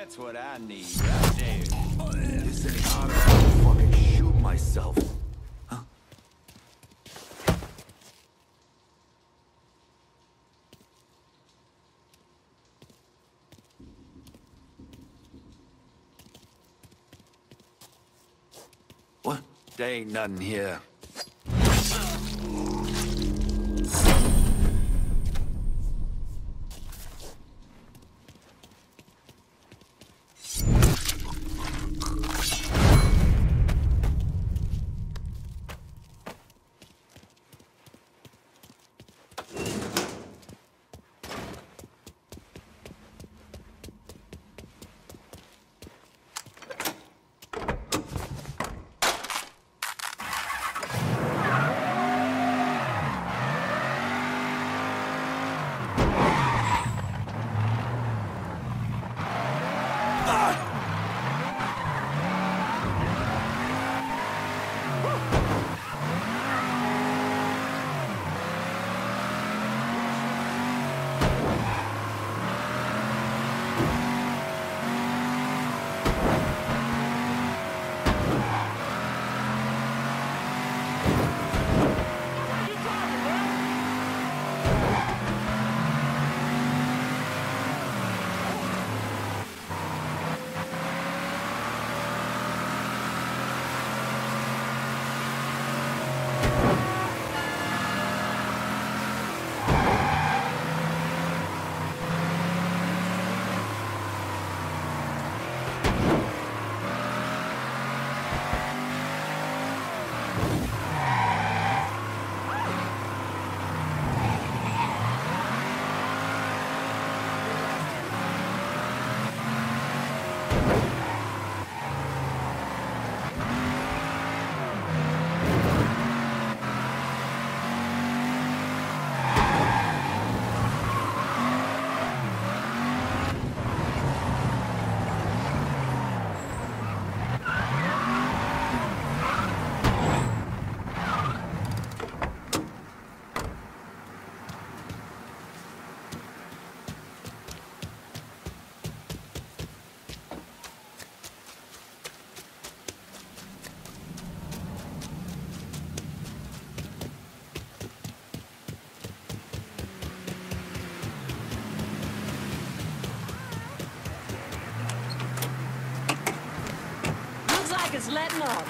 That's what I need right there. This ain't honest. I'll fucking shoot myself. Huh? What? There ain't nothing here. It's letting up.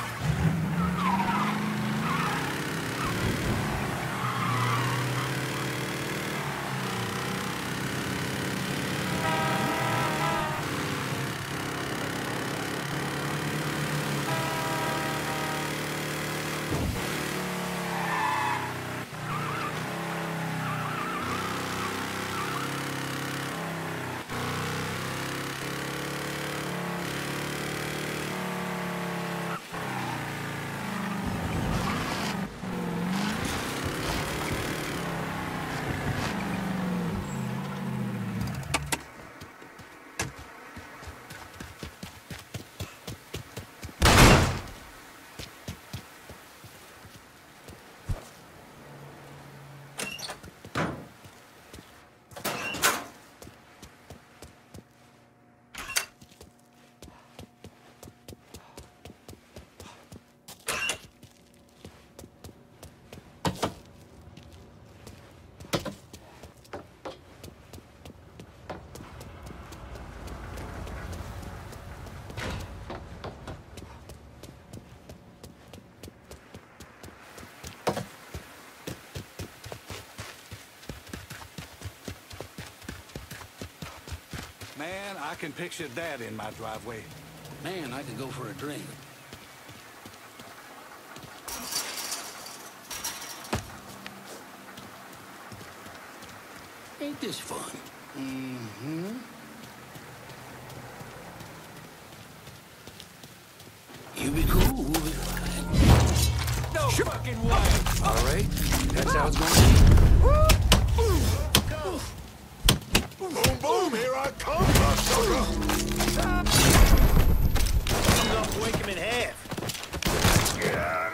Man, I can picture that in my driveway. Man, I could go for a drink. Ain't this fun? Mm-hmm. You be cool, we'll be fine. No fucking way! All right, that's how it's going to be. Boom, boom, here I come, sucker! I'm gonna break him in half. Yeah.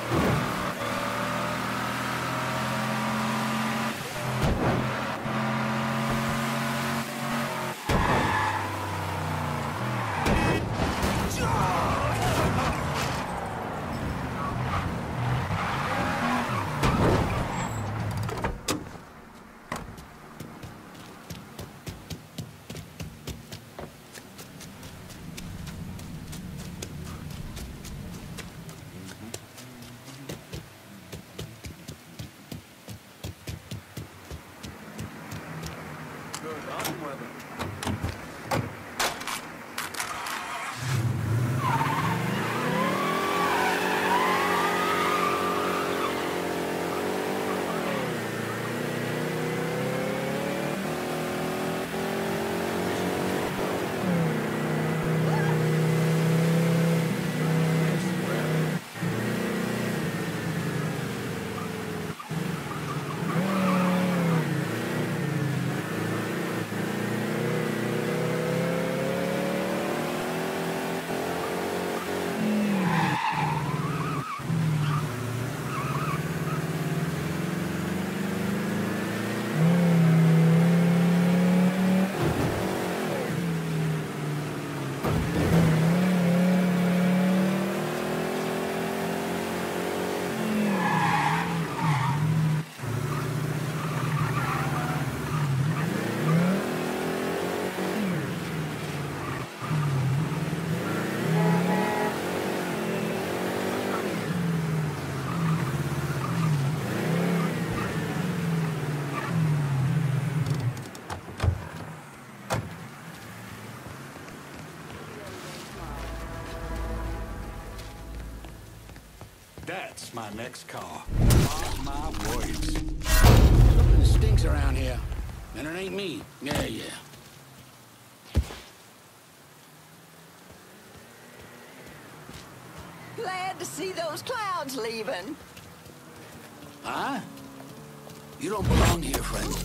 That's my next car. Mark my words. Something stinks around here. And it ain't me. Yeah. Glad to see those clouds leaving. Huh? You don't belong here, friend.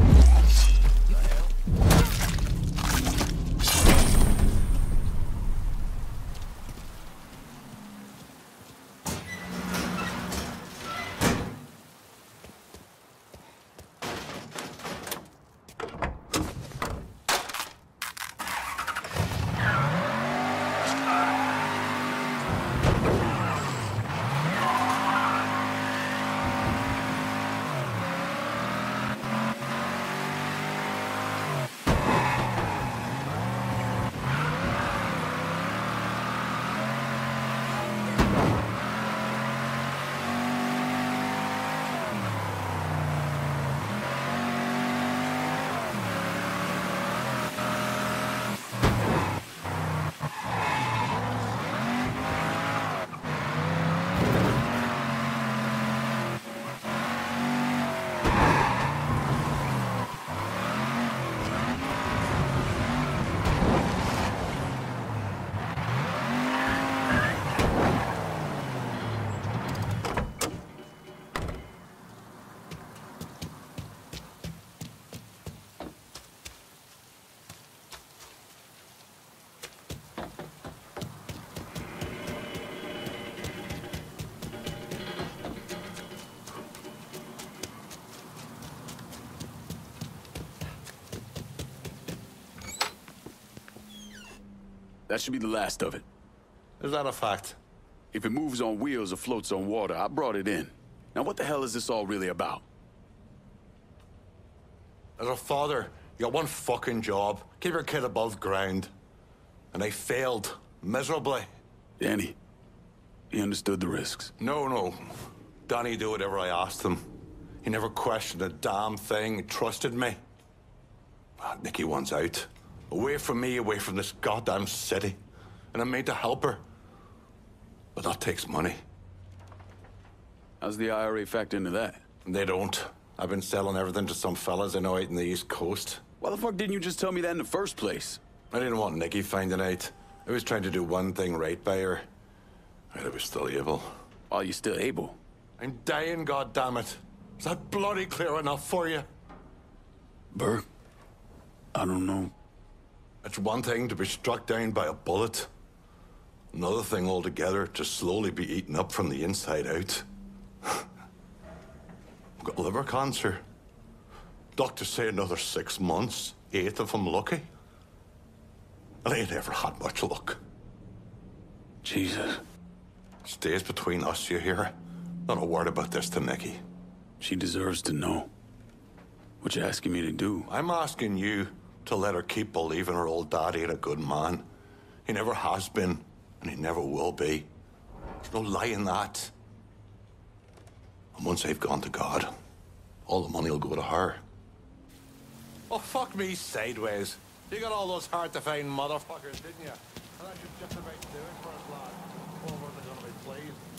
That should be the last of it. Is that a fact? If it moves on wheels or floats on water, I brought it in. Now what the hell is this all really about? As a father, you got one fucking job. Keep your kid above ground. And they failed. Miserably. Danny, he understood the risks. No. Danny do whatever I asked him. He never questioned a damn thing. He trusted me. Nikki wants out. Away from me, away from this goddamn city. And I'm made to help her. But that takes money. How's the IRA factor into that? They don't. I've been selling everything to some fellas I know out in the East Coast. Why the fuck didn't you just tell me that in the first place? I didn't want Nikki finding out. I was trying to do one thing right by her. And I was still able. While you're still able. I'm dying, goddammit. Is that bloody clear enough for you? Burke, I don't know. It's one thing to be struck down by a bullet. Another thing altogether to slowly be eaten up from the inside out. I've got liver cancer. Doctors say another 6 months, 8 if I'm lucky. And I ain't ever had much luck. Jesus. Stays between us, you hear? Not a word about this to Nikki. She deserves to know. What you asking me to do? I'm asking you to let her keep believing her old dad ain't a good man. He never has been, and he never will be. There's no lie in that. And once they've gone to God, all the money will go to her. Oh, fuck me sideways. You got all those hard-to-find motherfuckers, didn't you? And that's just about doing for us, lad. Over they're gonna be pleased.